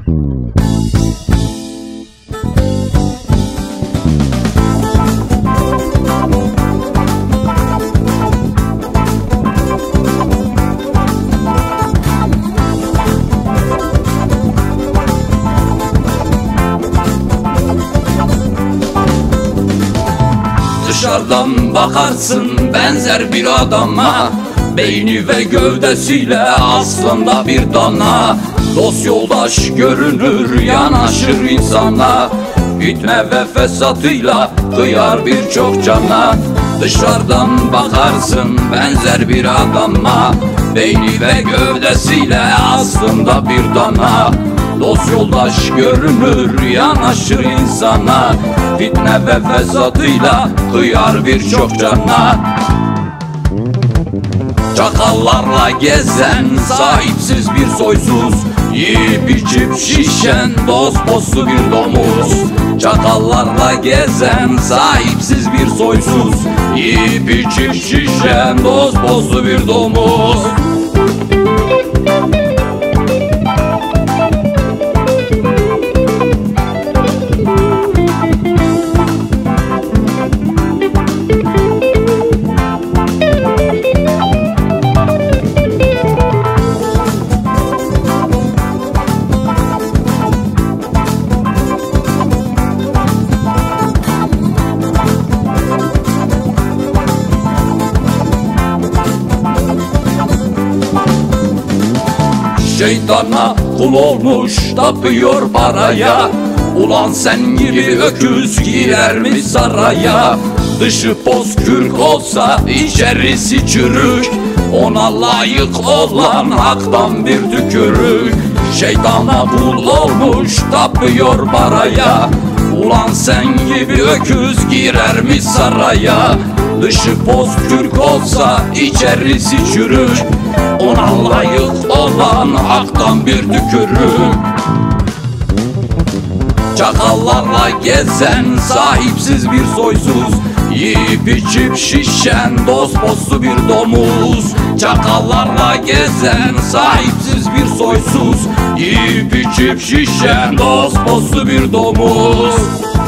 Dışarıdan bakarsın benzer bir adama, beyni ve gövdesiyle aslında bir dana. Dost yoldaş görünür, yanaşır insana, fitne ve fesatıyla kıyar birçok cana. Dışarıdan bakarsın benzer bir adama, beyni ve gövdesiyle aslında bir dana. Dost yoldaş görünür, yanaşır insana, fitne ve fesatıyla kıyar birçok cana. Çakallarla gezen sahipsiz bir soysuz, yiyip içip şişen dosposlu bir domuz. Çakallarla gezen sahipsiz bir soysuz, yiyip içip şişen dosposlu bir domuz. Şeytana kul olmuş tapıyor paraya, ulan sen gibi öküz girer mi saraya? Dışı bozkürk olsa içerisi çürük, ona layık olan haktan bir tükürük. Şeytana kul olmuş tapıyor paraya, ulan sen gibi öküz girer mi saraya? Dışı bozkürk olsa içerisi çürük, ona layık olan haktan bir tükürük. Çakallarla gezen sahipsiz bir soysuz, yiyip içip şişen dosposlu bir domuz. Çakallarla gezen sahipsiz bir soysuz, yiyip içip şişen dosposlu bir domuz.